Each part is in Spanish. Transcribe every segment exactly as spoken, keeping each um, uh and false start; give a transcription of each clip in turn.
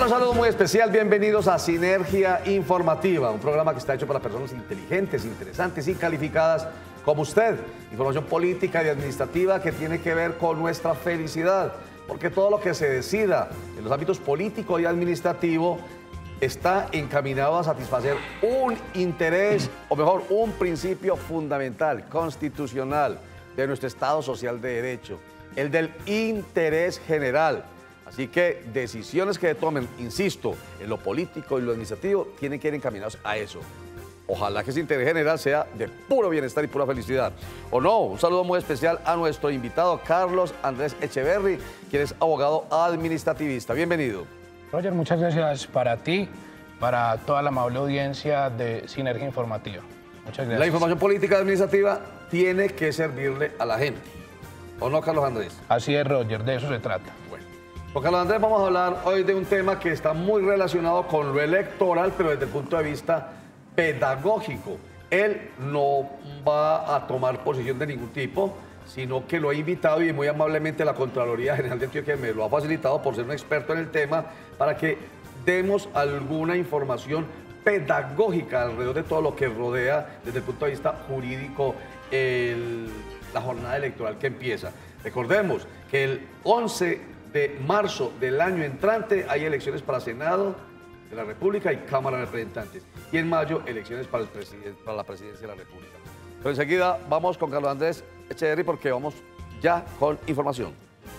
Hola, un saludo muy especial, bienvenidos a Sinergia Informativa, un programa que está hecho para personas inteligentes, interesantes y calificadas como usted. Información política y administrativa que tiene que ver con nuestra felicidad, porque todo lo que se decida en los ámbitos político y administrativo está encaminado a satisfacer un interés, o mejor, un principio fundamental, constitucional, de nuestro Estado Social de Derecho, el del interés general. Así que decisiones que tomen, insisto, en lo político y lo administrativo, tienen que ir encaminados a eso. Ojalá que ese interés general sea de puro bienestar y pura felicidad. O no, un saludo muy especial a nuestro invitado, Carlos Andrés Echeverry, quien es abogado administrativista. Bienvenido. Roger, muchas gracias para ti, para toda la amable audiencia de Sinergia Informativa. Muchas gracias. La información política y administrativa tiene que servirle a la gente. ¿O no, Carlos Andrés? Así es, Roger, de eso se trata. Bueno, con Carlos Andrés vamos a hablar hoy de un tema que está muy relacionado con lo electoral, pero desde el punto de vista pedagógico. Él no va a tomar posición de ningún tipo, sino que lo he invitado y muy amablemente la Contraloría General de Antioquia me lo ha facilitado por ser un experto en el tema, para que demos alguna información pedagógica alrededor de todo lo que rodea desde el punto de vista jurídico el, la jornada electoral que empieza. Recordemos que el once de marzo del año entrante hay elecciones para Senado de la República y Cámara de Representantes. Y en mayo, elecciones para, el para la Presidencia de la República. Pero enseguida vamos con Carlos Andrés Echeverry porque vamos ya con información.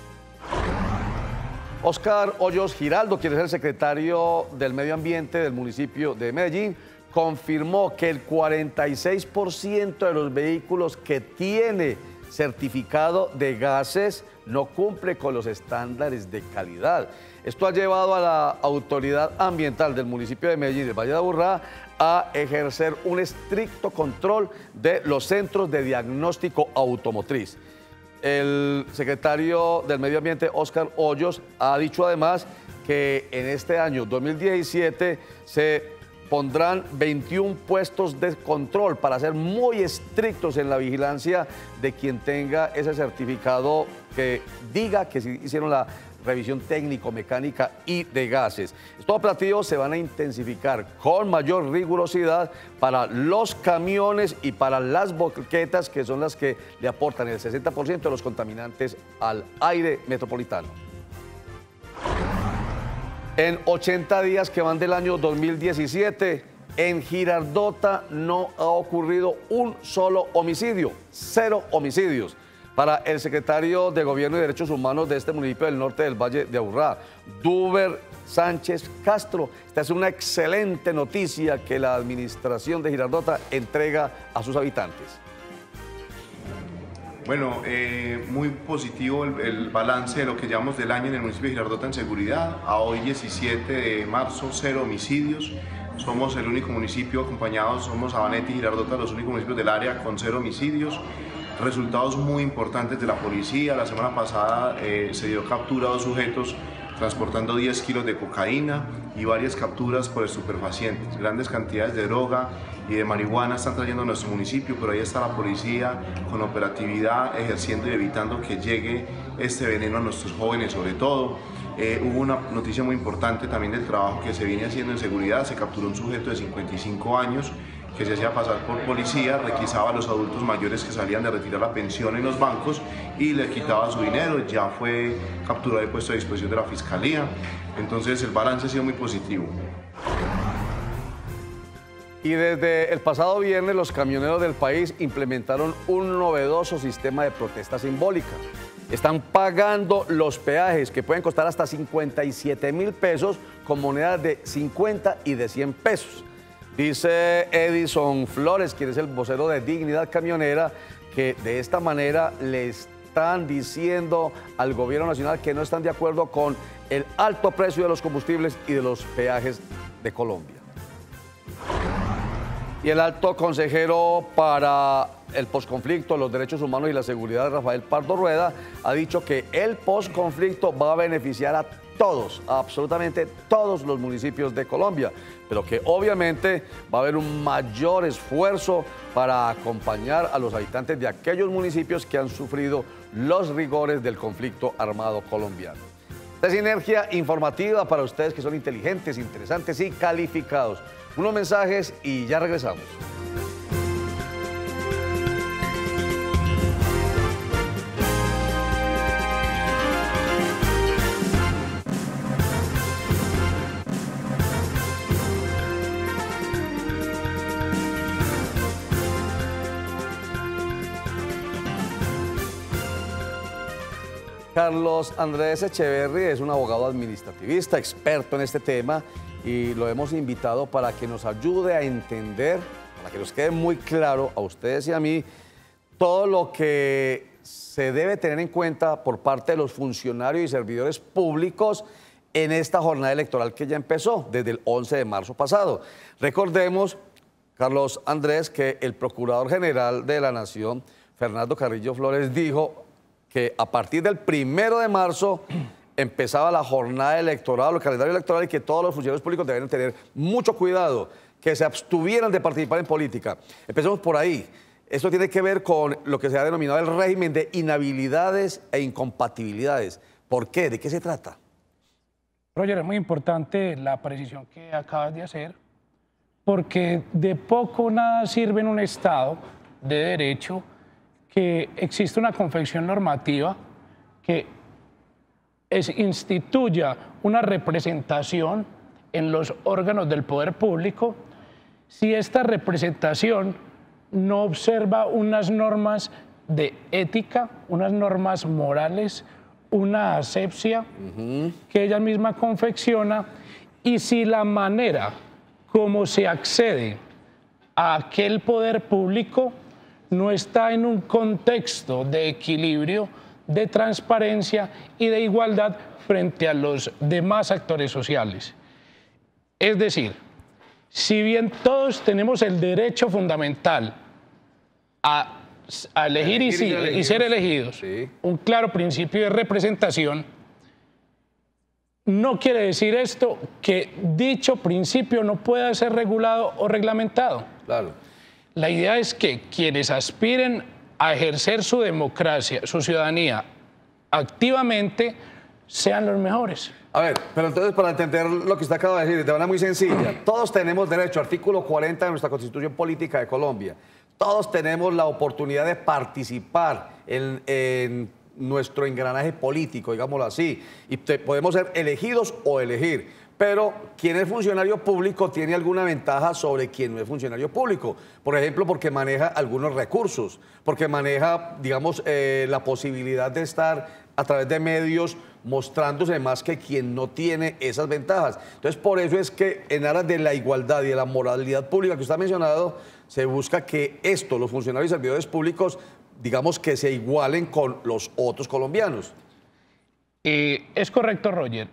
Óscar Hoyos Giraldo, quien es el secretario del Medio Ambiente del municipio de Medellín, confirmó que el cuarenta y seis por ciento de los vehículos que tiene certificado de gases no cumple con los estándares de calidad. Esto ha llevado a la autoridad ambiental del municipio de Medellín, del Valle de Aburrá, a ejercer un estricto control de los centros de diagnóstico automotriz. El secretario del Medio Ambiente, Óscar Hoyos, ha dicho además que en este año dos mil diecisiete se pondrán veintiún puestos de control para ser muy estrictos en la vigilancia de quien tenga ese certificado que diga que sí hicieron la revisión técnico-mecánica y de gases. Estos operativos se van a intensificar con mayor rigurosidad para los camiones y para las boquetas, que son las que le aportan el sesenta por ciento de los contaminantes al aire metropolitano. En ochenta días que van del año dos mil diecisiete, en Girardota no ha ocurrido un solo homicidio, cero homicidios. Para el secretario de Gobierno y Derechos Humanos de este municipio del norte del Valle de Aburrá, Duber Sánchez Castro, esta es una excelente noticia que la administración de Girardota entrega a sus habitantes. Bueno, eh, muy positivo el, el balance de lo que llevamos del año en el municipio de Girardota en seguridad. A hoy, diecisiete de marzo, cero homicidios. Somos el único municipio acompañado, somos Sabaneta y Girardota, los únicos municipios del área con cero homicidios. Resultados muy importantes de la policía. La semana pasada eh, se dio captura a dos sujetos transportando diez kilos de cocaína y varias capturas por estupefacientes. Grandes cantidades de droga y de marihuana están trayendo a nuestro municipio, pero ahí está la policía con operatividad ejerciendo y evitando que llegue este veneno a nuestros jóvenes sobre todo. Eh, hubo una noticia muy importante también del trabajo que se viene haciendo en seguridad. Se capturó un sujeto de cincuenta y cinco años que se hacía pasar por policía, requisaba a los adultos mayores que salían de retirar la pensión en los bancos y le quitaba su dinero. Ya fue capturado y puesto a disposición de la Fiscalía. Entonces el balance ha sido muy positivo. Y desde el pasado viernes los camioneros del país implementaron un novedoso sistema de protesta simbólica. Están pagando los peajes que pueden costar hasta cincuenta y siete mil pesos con monedas de cincuenta y de cien pesos. Dice Edison Flores, quien es el vocero de Dignidad Camionera, que de esta manera le están diciendo al gobierno nacional que no están de acuerdo con el alto precio de los combustibles y de los peajes de Colombia. Y el alto consejero para el posconflicto, los derechos humanos y la seguridad, Rafael Pardo Rueda, ha dicho que el posconflicto va a beneficiar a todos, a absolutamente todos los municipios de Colombia, pero que obviamente va a haber un mayor esfuerzo para acompañar a los habitantes de aquellos municipios que han sufrido los rigores del conflicto armado colombiano. de Sinergia Informativa para ustedes que son inteligentes, interesantes y calificados. Unos mensajes y ya regresamos. Carlos Andrés Echeverry es un abogado administrativista, experto en este tema, y lo hemos invitado para que nos ayude a entender, para que nos quede muy claro a ustedes y a mí, todo lo que se debe tener en cuenta por parte de los funcionarios y servidores públicos en esta jornada electoral que ya empezó desde el once de marzo pasado. Recordemos, Carlos Andrés, que el Procurador General de la Nación, Fernando Carrillo Flores, dijo que a partir del primero de marzo empezaba la jornada electoral, el calendario electoral, y que todos los funcionarios públicos deben tener mucho cuidado, que se abstuvieran de participar en política. Empecemos por ahí. Esto tiene que ver con lo que se ha denominado el régimen de inhabilidades e incompatibilidades. ¿Por qué? ¿De qué se trata? Roger, es muy importante la precisión que acabas de hacer, porque de poco o nada sirve en un Estado de derecho que existe una confección normativa que es, instituya una representación en los órganos del poder público si esta representación no observa unas normas de ética, unas normas morales, una asepsia uh-huh. que ella misma confecciona, y si la manera como se accede a aquel poder público no está en un contexto de equilibrio, de transparencia y de igualdad frente a los demás actores sociales. Es decir, si bien todos tenemos el derecho fundamental a, a elegir, elegir y, y, y ser elegidos, sí. un claro principio de representación, no quiere decir esto que dicho principio no pueda ser regulado o reglamentado. Claro. La idea es que quienes aspiren a ejercer su democracia, su ciudadanía activamente, sean los mejores. A ver, pero entonces para entender lo que usted acaba de decir de manera muy sencilla, todos tenemos derecho, artículo cuarenta de nuestra Constitución Política de Colombia, todos tenemos la oportunidad de participar en, en nuestro engranaje político, digámoslo así, y te, podemos ser elegidos o elegir. Pero quien es funcionario público tiene alguna ventaja sobre quien no es funcionario público. Por ejemplo, porque maneja algunos recursos, porque maneja, digamos, eh, la posibilidad de estar a través de medios mostrándose más que quien no tiene esas ventajas. Entonces, por eso es que en aras de la igualdad y de la moralidad pública que usted ha mencionado, se busca que esto, los funcionarios y servidores públicos, digamos, que se igualen con los otros colombianos. Eh, es correcto, Roger.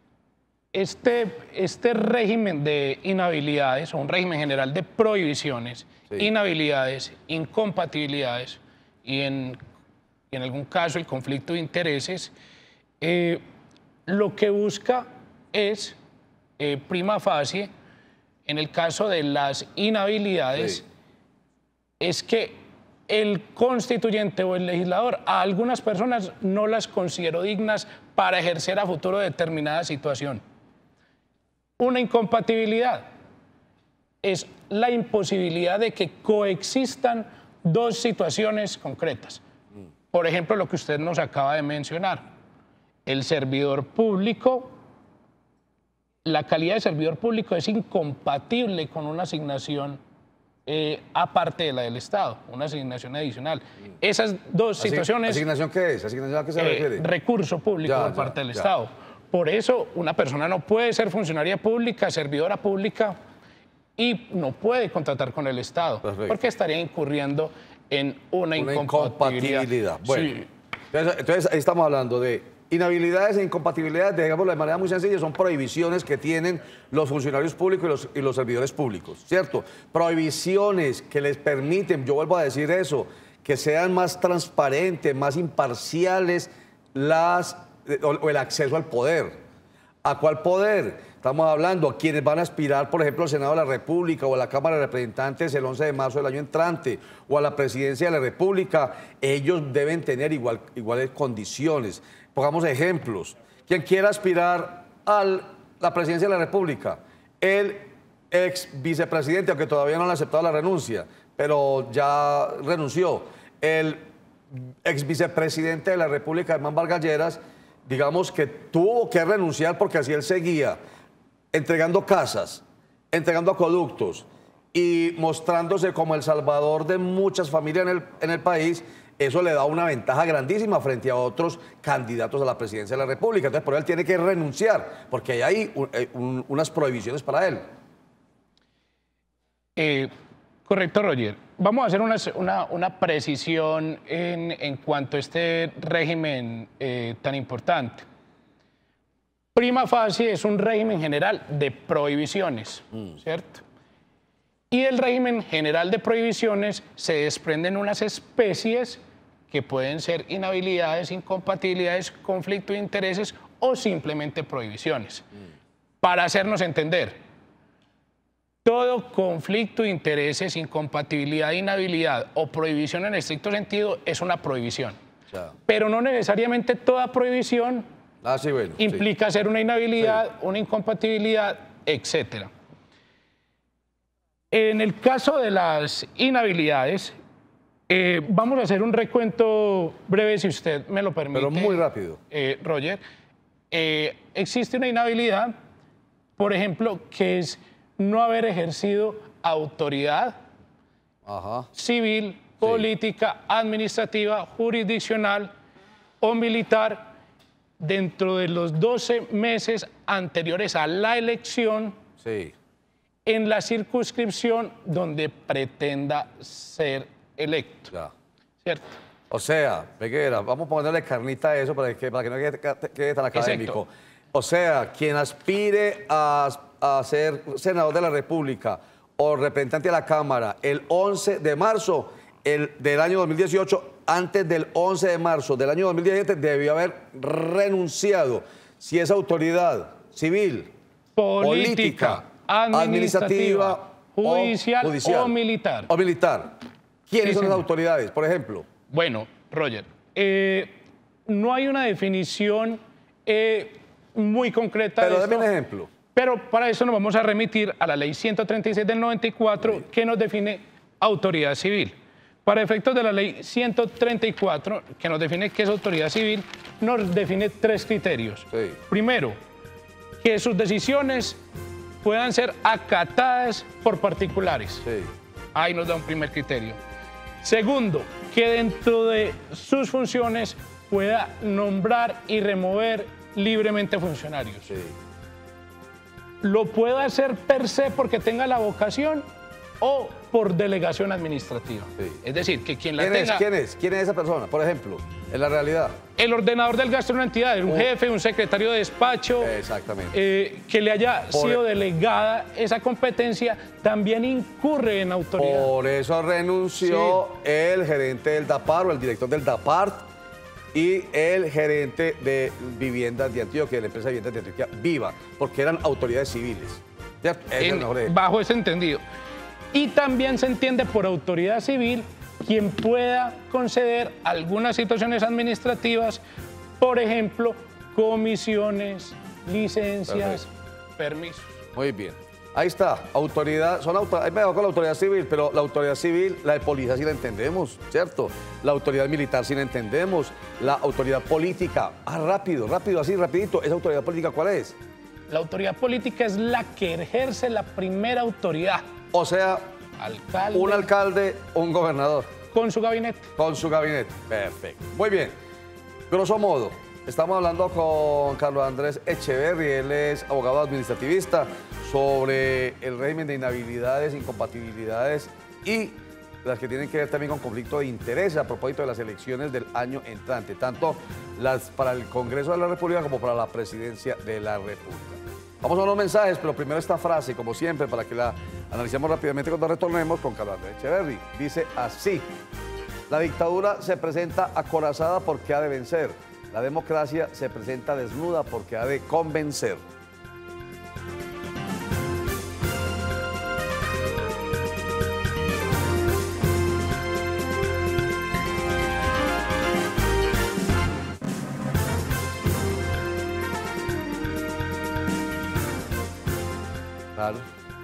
Este, este régimen de inhabilidades, o un régimen general de prohibiciones, sí. inhabilidades, incompatibilidades y en, y en algún caso el conflicto de intereses, eh, lo que busca es, eh, prima facie, en el caso de las inhabilidades, sí. es que el constituyente o el legislador a algunas personas no las consideró dignas para ejercer a futuro determinada situación. Una incompatibilidad es la imposibilidad de que coexistan dos situaciones concretas. Por ejemplo, lo que usted nos acaba de mencionar. El servidor público, la calidad de servidor público es incompatible con una asignación eh, aparte de la del Estado, una asignación adicional. Esas dos situaciones... ¿Asignación qué es? ¿Asignación a qué se eh, refiere? Recurso público ya, por ya, parte del ya. Estado. Por eso una persona no puede ser funcionaria pública, servidora pública, y no puede contratar con el Estado. Perfecto. Porque estaría incurriendo en una, una incompatibilidad. incompatibilidad. Bueno, sí. entonces, entonces ahí estamos hablando de inhabilidades e incompatibilidades, digámoslo de manera muy sencilla, son prohibiciones que tienen los funcionarios públicos y los, y los servidores públicos, ¿cierto? Prohibiciones que les permiten, yo vuelvo a decir eso, que sean más transparentes, más imparciales las... o el acceso al poder. ¿A cuál poder? Estamos hablando a quienes van a aspirar, por ejemplo, al Senado de la República o a la Cámara de Representantes el once de marzo del año entrante o a la Presidencia de la República. Ellos deben tener igual, iguales condiciones. Pongamos ejemplos. quien quiera aspirar a la presidencia de la República, el ex vicepresidente, aunque todavía no le ha aceptado la renuncia, pero ya renunció, el ex vicepresidente de la República, Germán Vargas Lleras, digamos que tuvo que renunciar porque así él seguía entregando casas, entregando acueductos y mostrándose como el salvador de muchas familias en el, en el país. Eso le da una ventaja grandísima frente a otros candidatos a la presidencia de la República. Entonces, por eso él tiene que renunciar, porque hay ahí un, un, unas prohibiciones para él. Eh, correcto, Roger. Vamos a hacer una, una, una precisión en, en cuanto a este régimen eh, tan importante. Prima facie es un régimen general de prohibiciones, mm. ¿cierto? Y del régimen general de prohibiciones se desprenden unas especies que pueden ser inhabilidades, incompatibilidades, conflicto de intereses o simplemente prohibiciones. Mm. Para hacernos entender, todo conflicto de intereses, incompatibilidad, inhabilidad o prohibición en estricto sentido es una prohibición. Ya. Pero no necesariamente toda prohibición ah, sí, bueno, implica sí. ser una inhabilidad, sí. una incompatibilidad, etcétera. En el caso de las inhabilidades, eh, vamos a hacer un recuento breve, si usted me lo permite. Pero muy rápido. Eh, Roger, eh, existe una inhabilidad, por ejemplo, que es no haber ejercido autoridad Ajá. civil, política, sí. administrativa, jurisdiccional o militar dentro de los doce meses anteriores a la elección. Sí. En la circunscripción donde pretenda ser electo. Ya. ¿Cierto? O sea, Peguera, vamos a ponerle carnita a eso para que, para que no quede, quede tan académico. Exacto. O sea, quien aspire a, a ser senador de la República o representante de la Cámara el once de marzo el, del año dos mil dieciocho, antes del once de marzo del año dos mil diecisiete, debió haber renunciado. Si es autoridad civil, política, política administrativa, judicial, o, judicial o militar. O militar. ¿Quiénes sí, son señor. las autoridades, por ejemplo? Bueno, Roger, eh, no hay una definición eh, muy concreta Pero de esto. Pero dame un ejemplo. Pero para eso nos vamos a remitir a la ley ciento treinta y seis del noventa y cuatro, sí. que nos define autoridad civil. Para efectos de la ley ciento treinta y cuatro, que nos define qué es autoridad civil, nos define tres criterios. Sí. Primero, que sus decisiones puedan ser acatadas por particulares. Sí. Ahí nos da un primer criterio. Segundo, que dentro de sus funciones pueda nombrar y remover libremente funcionarios. Sí. Lo pueda hacer per se porque tenga la vocación o por delegación administrativa. Sí. Es decir, que quien la ¿Quién tenga... Es, ¿Quién es? ¿Quién es esa persona, por ejemplo, en la realidad? El ordenador del gasto de una entidad, un oh. jefe, un secretario de despacho. Exactamente. Eh, que le haya por sido delegada esa competencia, también incurre en autoridad. Por eso renunció sí. el gerente del DAPAR o el director del DAPAR y el gerente de viviendas de Antioquia, de la empresa de viviendas de Antioquia, Viva, porque eran autoridades civiles. En, bajo ese entendido. Y también se entiende por autoridad civil quien pueda conceder algunas situaciones administrativas, por ejemplo, comisiones, licencias, Perfecto. permisos. Muy bien. Ahí está, autoridad, son autor, ahí me hago con la autoridad civil, pero la autoridad civil, la de policía sí la entendemos, ¿cierto? La autoridad militar sí la entendemos, la autoridad política, ah, rápido, rápido, así, rapidito, ¿esa autoridad política cuál es? La autoridad política es la que ejerce la primera autoridad. O sea, alcalde, un alcalde, un gobernador. Con su gabinete. Con su gabinete, perfecto. Muy bien, grosso modo, estamos hablando con Carlos Andrés Echeverry, él es abogado administrativista, sobre el régimen de inhabilidades, incompatibilidades y las que tienen que ver también con conflicto de intereses a propósito de las elecciones del año entrante, tanto las para el Congreso de la República como para la Presidencia de la República. Vamos a unos mensajes, pero primero esta frase, como siempre, para que la analicemos rápidamente cuando retornemos con Carlos Andrés Echeverry. Dice así: la dictadura se presenta acorazada porque ha de vencer. La democracia se presenta desnuda porque ha de convencer. Claro.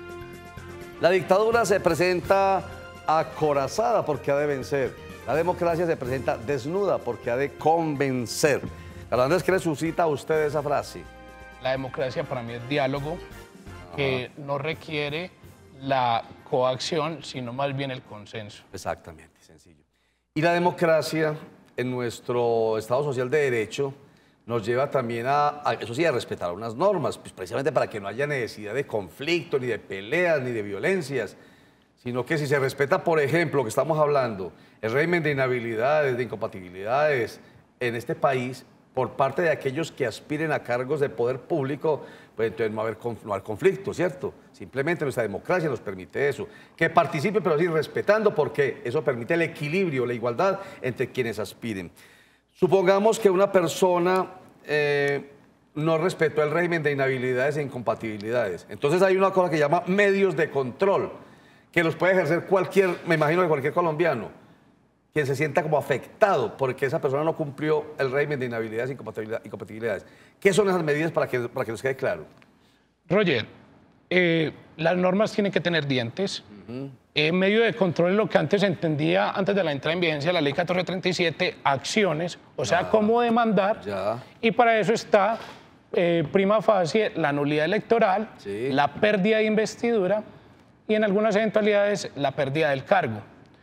La dictadura se presenta acorazada porque ha de vencer. La democracia se presenta desnuda porque ha de convencer. Carlos Andrés, ¿qué le suscita a usted esa frase? La democracia para mí es diálogo que no requiere la coacción, sino más bien el consenso. Exactamente, sencillo. Y la democracia en nuestro Estado Social de Derecho nos lleva también a, a, eso sí, a respetar unas normas, pues precisamente para que no haya necesidad de conflicto, ni de peleas, ni de violencias, sino que si se respeta, por ejemplo, lo que estamos hablando, el régimen de inhabilidades, de incompatibilidades en este país, por parte de aquellos que aspiren a cargos de poder público, pues entonces no va a haber, no va a haber conflicto, ¿cierto? Simplemente nuestra democracia nos permite eso. Que participe, pero sí respetando, porque eso permite el equilibrio, la igualdad entre quienes aspiren. Supongamos que una persona eh, no respetó el régimen de inhabilidades e incompatibilidades. Entonces hay una cosa que se llama medios de control, que los puede ejercer cualquier, me imagino que cualquier colombiano, quien se sienta como afectado porque esa persona no cumplió el régimen de inhabilidades e incompatibilidades. ¿Qué son esas medidas para que, para que nos quede claro? Roger, eh, las normas tienen que tener dientes. Uh-huh. En medio de control es lo que antes se entendía, antes de la entrada en vigencia de la ley catorce treinta y siete, acciones, o sea, ah, cómo demandar. Ya. Y para eso está, eh, prima facie, la nulidad electoral, sí, la pérdida de investidura y en algunas eventualidades la pérdida del cargo.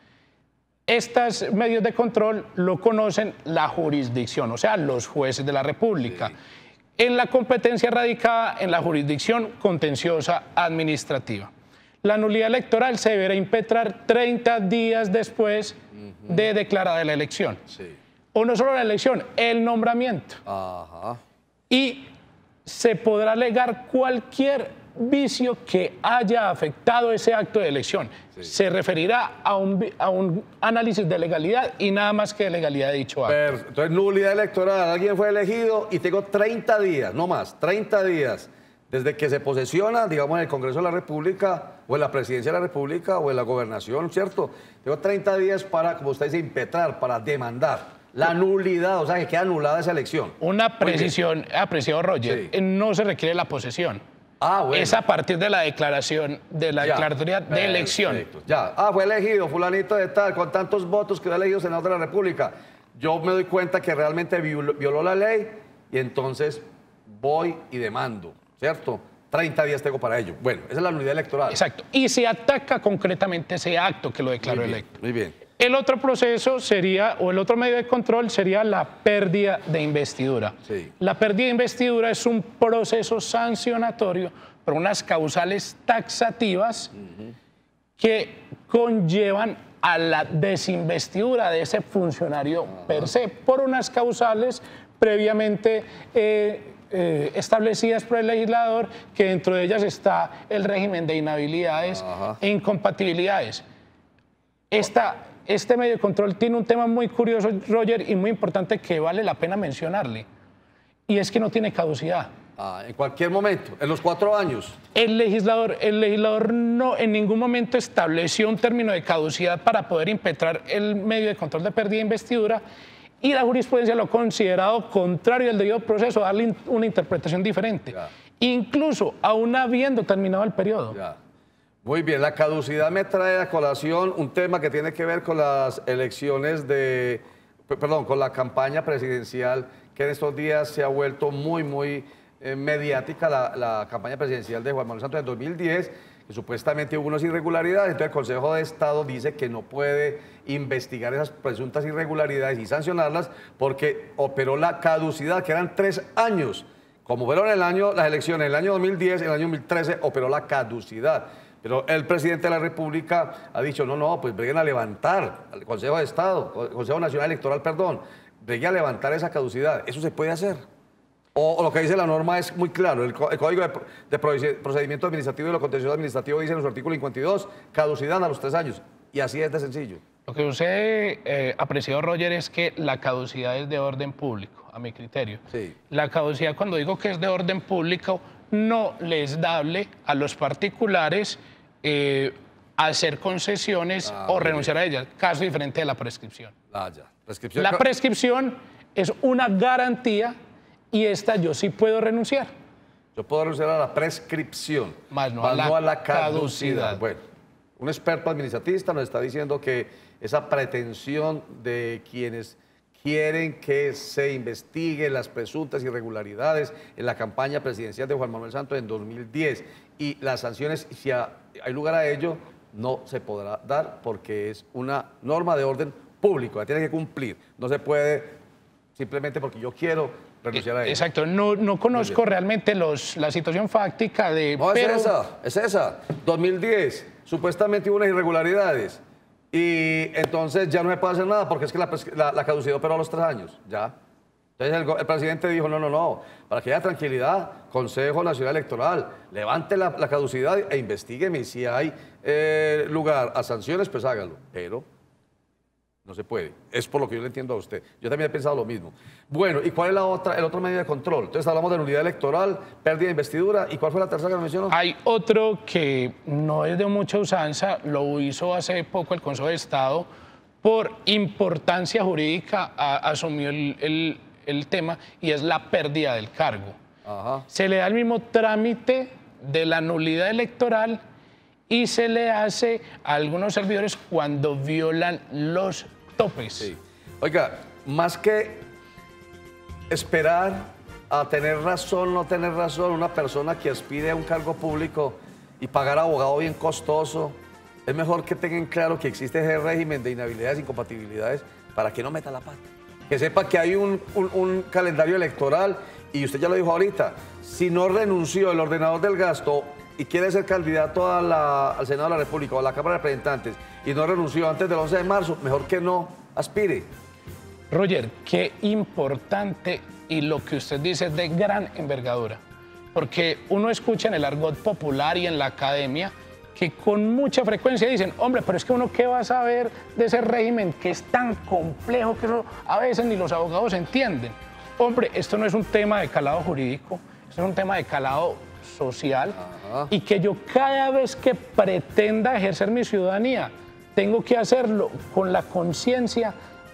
Estos medios de control lo conocen la jurisdicción, o sea, los jueces de la República. Sí. En la competencia radicada en la jurisdicción contenciosa administrativa. La nulidad electoral se deberá impetrar treinta días después uh-huh. de declarada la elección. Sí. O no solo la elección, el nombramiento. Ajá. Y se podrá alegar cualquier vicio que haya afectado ese acto de elección. Sí. Se referirá a un, a un análisis de legalidad y nada más que de legalidad de dicho acto. Pero, entonces, nulidad electoral, alguien fue elegido y tengo treinta días, no más, treinta días, desde que se posesiona, digamos, en el Congreso de la República, o en la Presidencia de la República, o en la Gobernación, ¿cierto? Tengo treinta días para, como usted dice, impetrar, para demandar la nulidad, o sea, que queda anulada esa elección. Una precisión, apreciado Roger, sí, no se requiere la posesión. Ah, bueno. Es a partir de la declaración, de la ya, declaratoria de elección. Perfecto. Ya, ah, fue elegido fulanito de tal, con tantos votos quedó elegido senador de la República. Yo me doy cuenta que realmente violó, violó la ley y entonces voy y demando, ¿cierto? treinta días tengo para ello. Bueno, esa es la nulidad electoral. Exacto. Y se ataca concretamente ese acto que lo declaró electo. Muy bien. El otro proceso sería, o el otro medio de control sería la pérdida de investidura. Sí. La pérdida de investidura es un proceso sancionatorio por unas causales taxativas uh-huh. que conllevan a la desinvestidura de ese funcionario uh-huh. per se, por unas causales previamente eh, eh, establecidas por el legislador, que dentro de ellas está el régimen de inhabilidades uh-huh. e incompatibilidades. Esta... Este medio de control tiene un tema muy curioso, Roger, y muy importante que vale la pena mencionarle, y es que no tiene caducidad. Ah, en cualquier momento, en los cuatro años. El legislador, el legislador no en ningún momento estableció un término de caducidad para poder impetrar el medio de control de pérdida de investidura, y la jurisprudencia lo ha considerado contrario al debido proceso, darle una interpretación diferente, ya. Incluso aún habiendo terminado el periodo. Ya. Muy bien, la caducidad me trae a colación un tema que tiene que ver con las elecciones de, perdón, con la campaña presidencial, que en estos días se ha vuelto muy, muy eh, mediática, la, la campaña presidencial de Juan Manuel Santos en dos mil diez, que supuestamente hubo unas irregularidades. Entonces el Consejo de Estado dice que no puede investigar esas presuntas irregularidades y sancionarlas porque operó la caducidad, que eran tres años. Como fueron el año, las elecciones en el año dos mil diez, en el año dos mil trece operó la caducidad. Pero el presidente de la República ha dicho, no, no, pues vengan a levantar al Consejo de Estado, Consejo Nacional Electoral, perdón, vengan a levantar esa caducidad. ¿Eso se puede hacer? O, o lo que dice la norma es muy claro, el, el Código de, de Procedimiento Administrativo y lo Contencioso Administrativo dice en su artículo cincuenta y dos, caducidad a los tres años. Y así es de sencillo. Lo que usted, eh, apreciado Roger, es que la caducidad es de orden público, a mi criterio. Sí. La caducidad, cuando digo que es de orden público, no les dable a los particulares eh, hacer concesiones ah, o renunciar bien. a ellas, caso diferente de la prescripción. Ah, ya. Prescripción. La prescripción es una garantía y esta yo sí puedo renunciar. Yo puedo renunciar a la prescripción, más no, más a, la no a la caducidad. caducidad. Bueno, un experto administratista nos está diciendo que esa pretensión de quienes quieren que se investiguen las presuntas irregularidades en la campaña presidencial de Juan Manuel Santos en dos mil diez y las sanciones, si hay lugar a ello, no se podrá dar porque es una norma de orden público, la tiene que cumplir. No se puede simplemente porque yo quiero renunciar a ella. Exacto, no, no conozco realmente los, la situación fáctica de... No, pero... es esa, es esa. dos mil diez, supuestamente hubo unas irregularidades y entonces ya no se puede hacer nada porque es que la, la, la caducidad operó a los tres años, ya. Entonces el, el presidente dijo, no, no, no, para que haya tranquilidad, Consejo Nacional Electoral, levante la, la caducidad e investígueme y si hay eh, lugar a sanciones, pues hágalo, pero no se puede. Es por lo que yo le entiendo a usted. Yo también he pensado lo mismo. Bueno, ¿y cuál es la otra, el otro medio de control? Entonces hablamos de nulidad electoral, pérdida de investidura, ¿y cuál fue la tercera que me mencionó? Hay otro que no es de mucha usanza, lo hizo hace poco el Consejo de Estado, por importancia jurídica a, asumió el, el el tema y es la pérdida del cargo. Ajá. Se le da el mismo trámite de la nulidad electoral y se le hace a algunos servidores cuando violan los topes. Sí. Oiga, más que esperar a tener razón, no tener razón, una persona que aspire a un cargo público y pagar abogado bien costoso, es mejor que tengan claro que existe ese régimen de inhabilidades, incompatibilidades, para que no meta la pata. Que sepa que hay un, un, un calendario electoral y usted ya lo dijo ahorita, si no renunció el ordenador del gasto y quiere ser candidato a la, al Senado de la República o a la Cámara de Representantes y no renunció antes del once de marzo, mejor que no aspire. Roger, qué importante y lo que usted dice es de gran envergadura, porque uno escucha en el argot popular y en la academia que con mucha frecuencia dicen, hombre, pero es que uno qué va a saber de ese régimen que es tan complejo que eso a veces ni los abogados entienden. Hombre, esto no es un tema de calado jurídico, esto es un tema de calado social. Ajá. Y que yo cada vez que pretenda ejercer mi ciudadanía, tengo que hacerlo con la conciencia,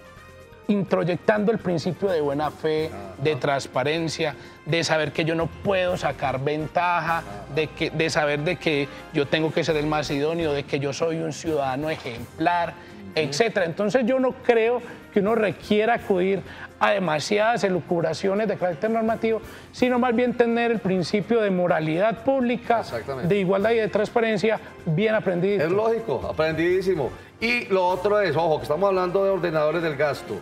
introyectando el principio de buena fe, Ajá. de transparencia, de saber que yo no puedo sacar ventaja, de, que, de saber de que yo tengo que ser el más idóneo, de que yo soy un ciudadano ejemplar, uh-huh. etcétera. Entonces yo no creo que uno requiera acudir a demasiadas elucubraciones de carácter normativo, sino más bien tener el principio de moralidad pública, de igualdad y de transparencia bien aprendido. Es lógico, aprendidísimo. Y lo otro es, ojo, que estamos hablando de ordenadores del gasto,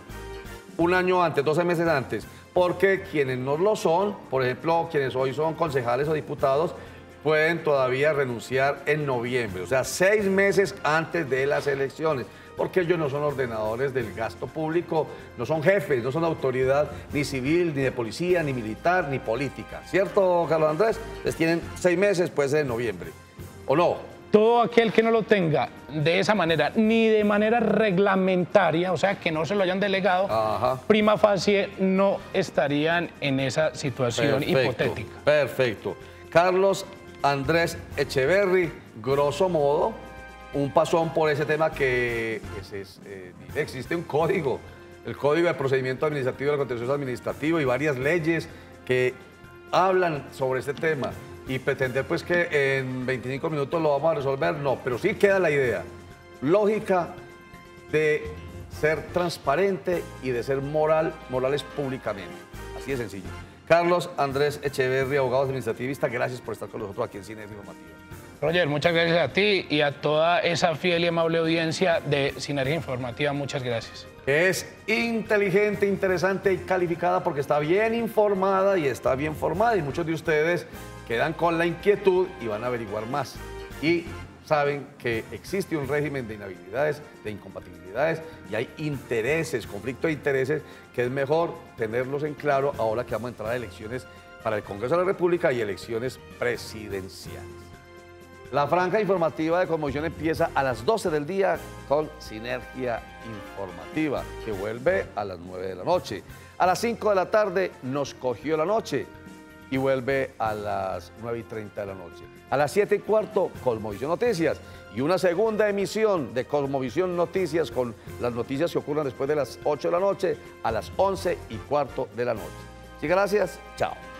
un año antes, doce meses antes, porque quienes no lo son, por ejemplo, quienes hoy son concejales o diputados, pueden todavía renunciar en noviembre, o sea, seis meses antes de las elecciones, porque ellos no son ordenadores del gasto público, no son jefes, no son autoridad ni civil, ni de policía, ni militar, ni política. ¿Cierto, Carlos Andrés? Les tienen seis meses, puede ser en noviembre, ¿o no? Todo aquel que no lo tenga de esa manera, ni de manera reglamentaria, o sea, que no se lo hayan delegado, Ajá. prima facie no estarían en esa situación perfecto, hipotética. Perfecto. Carlos Andrés Echeverry, grosso modo, un pasón por ese tema que pues, es, eh, existe un código, el Código de Procedimiento Administrativo del Contencioso Administrativo y varias leyes que hablan sobre este tema. Y pretender pues que en veinticinco minutos lo vamos a resolver, no, pero sí queda la idea lógica de ser transparente y de ser moral, morales públicamente. Así de sencillo. Carlos Andrés Echeverry, abogado administrativista, gracias por estar con nosotros aquí en Sinergia Informativa. Roger, muchas gracias a ti y a toda esa fiel y amable audiencia de Sinergia Informativa, muchas gracias. Es inteligente, interesante y calificada porque está bien informada y está bien formada y muchos de ustedes quedan con la inquietud y van a averiguar más. Y saben que existe un régimen de inhabilidades, de incompatibilidades y hay intereses, conflicto de intereses, que es mejor tenerlos en claro ahora que vamos a entrar a elecciones para el Congreso de la República y elecciones presidenciales. La franja informativa de Cosmovisión empieza a las doce del día con Sinergia Informativa, que vuelve a las nueve de la noche. A las cinco de la tarde nos cogió la noche y vuelve a las nueve y treinta de la noche. A las siete y cuarto, Cosmovisión Noticias. Y una segunda emisión de Cosmovisión Noticias con las noticias que ocurran después de las ocho de la noche a las once y cuarto de la noche. Así que gracias, chao.